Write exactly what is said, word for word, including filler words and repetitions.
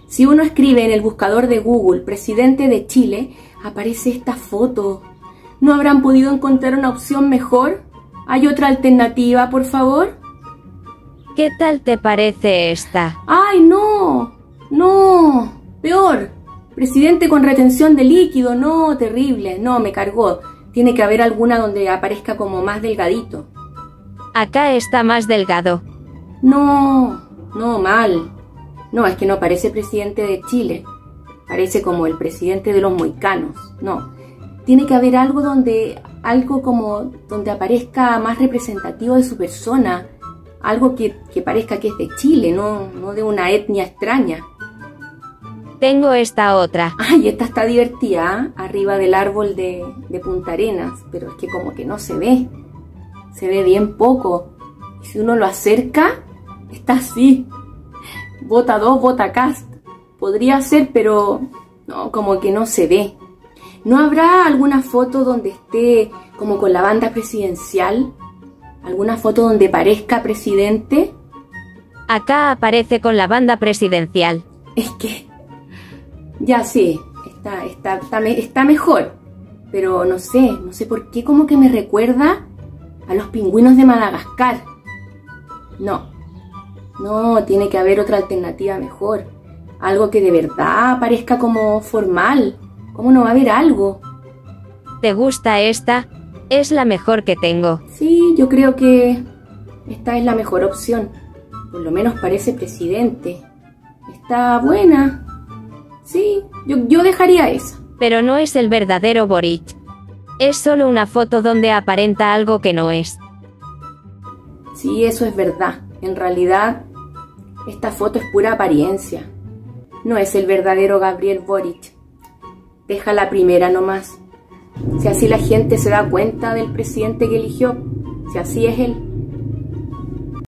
Si uno escribe en el buscador de Google presidente de Chile, aparece esta foto. ¿No habrán podido encontrar una opción mejor? ¿Hay otra alternativa, por favor? ¿Qué tal te parece esta? ¡Ay, no! ¡No! Peor. Presidente con retención de líquido. No, terrible. No, me cargó. Tiene que haber alguna donde aparezca como más delgadito. Acá está más delgado. No, no, mal. No, es que no parece presidente de Chile. Parece como el presidente de los moicanos. No. Tiene que haber algo donde, algo como, donde aparezca más representativo de su persona. Algo que, que parezca que es de Chile, no, no de una etnia extraña. Tengo esta otra. Ay, esta está divertida, ¿eh? Arriba del árbol de, de Punta Arenas, pero es que como que no se ve. Se ve bien poco. Y si uno lo acerca, está así. Vota dos, vota cast. Podría ser, pero no, como que no se ve. ¿No habrá alguna foto donde esté como con la banda presidencial? ¿Alguna foto donde parezca presidente? Acá aparece con la banda presidencial. Es que... Ya sí, está, está, está, está mejor. Pero no sé, no sé por qué como que me recuerda a los pingüinos de Madagascar. No, no, tiene que haber otra alternativa mejor. Algo que de verdad parezca como formal. ¿Cómo no va a haber algo? ¿Te gusta esta? Es la mejor que tengo. Sí, yo creo que esta es la mejor opción. Por lo menos parece presidente. Está buena. Sí, yo, yo dejaría esa. Pero no es el verdadero Boric. Es solo una foto donde aparenta algo que no es. Sí, eso es verdad. En realidad, esta foto es pura apariencia. No es el verdadero Gabriel Boric. Deja la primera nomás. Si así la gente se da cuenta del presidente que eligió, si así es él.